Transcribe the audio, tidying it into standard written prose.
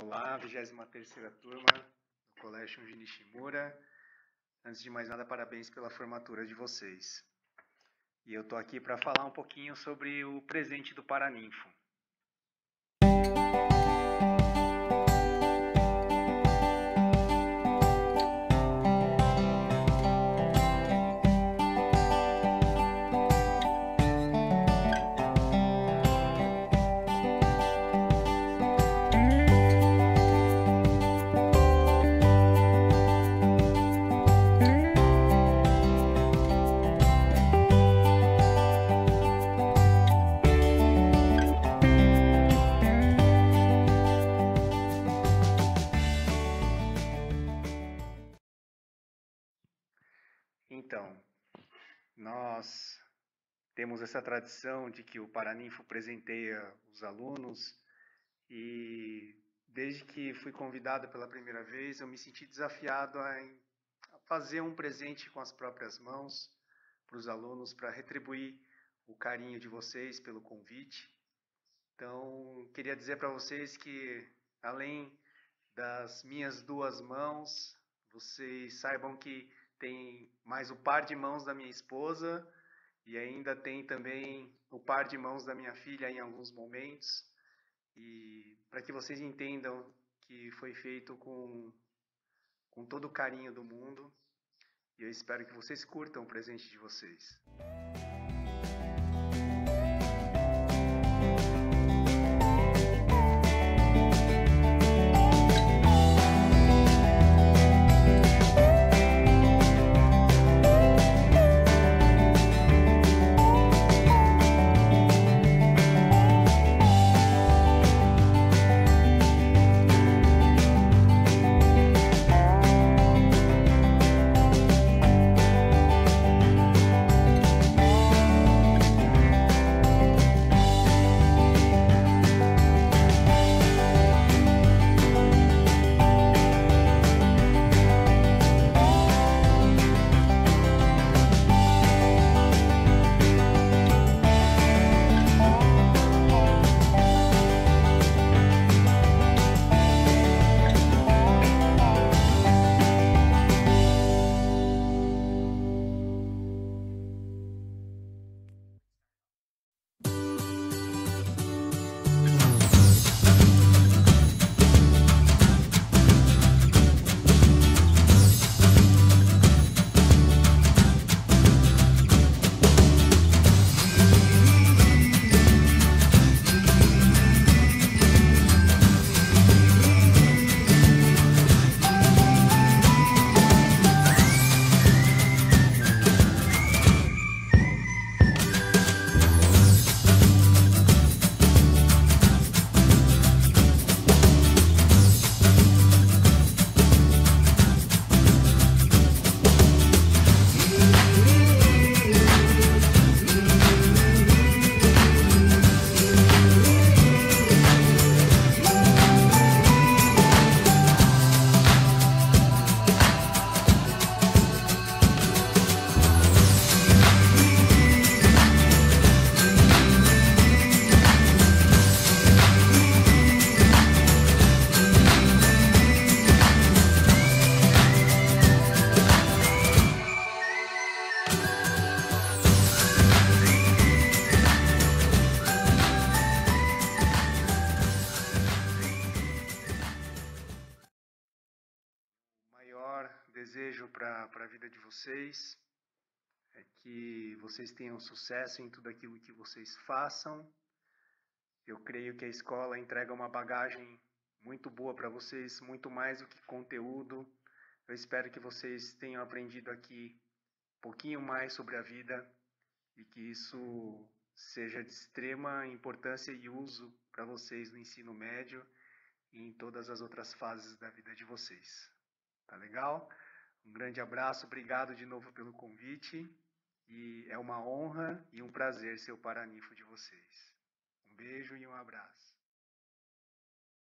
Olá, 23ª turma do Colégio Shunji Nishimura. Antes de mais nada, parabéns pela formatura de vocês. E eu tô aqui para falar um pouquinho sobre o presente do Paraninfo. Então, nós temos essa tradição de que o Paraninfo presenteia os alunos e desde que fui convidado pela primeira vez, eu me senti desafiado a fazer um presente com as próprias mãos para os alunos, para retribuir o carinho de vocês pelo convite. Então, queria dizer para vocês que, além das minhas duas mãos, vocês saibam que tem mais o par de mãos da minha esposa e ainda tem também o par de mãos da minha filha em alguns momentos. E para que vocês entendam que foi feito com todo o carinho do mundo, e eu espero que vocês curtam o presente de vocês. Desejo para a vida de vocês é que vocês tenham sucesso em tudo aquilo que vocês façam. Eu creio que a escola entrega uma bagagem muito boa para vocês, muito mais do que conteúdo. Eu espero que vocês tenham aprendido aqui um pouquinho mais sobre a vida e que isso seja de extrema importância e uso para vocês no ensino médio e em todas as outras fases da vida de vocês. Tá legal? Um grande abraço, obrigado de novo pelo convite e é uma honra e um prazer ser o Paraninfo de vocês. Um beijo e um abraço.